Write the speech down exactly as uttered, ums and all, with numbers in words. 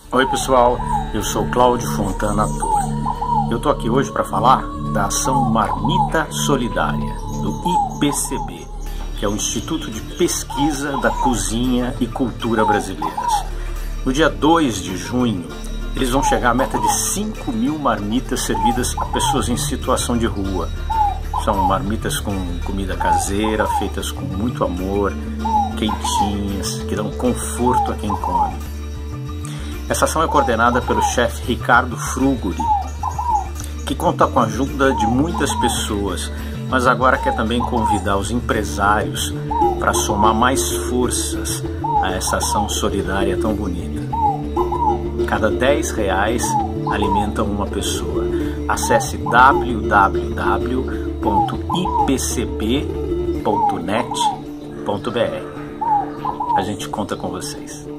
Oi pessoal, eu sou Cláudio Fontana, ator. Eu tô aqui hoje para falar da ação Marmita Solidária, do I P C B, que é o Instituto de Pesquisa da Cozinha e Cultura Brasileiras. No dia dois de junho, eles vão chegar à meta de cinco mil marmitas servidas a pessoas em situação de rua. São marmitas com comida caseira, feitas com muito amor, quentinhas, que dão conforto a quem come. Essa ação é coordenada pelo chefe Ricardo Fruguri, que conta com a ajuda de muitas pessoas, mas agora quer também convidar os empresários para somar mais forças a essa ação solidária tão bonita. Cada dez reais alimenta uma pessoa. Acesse w w w ponto i p c b ponto net ponto b r. A gente conta com vocês.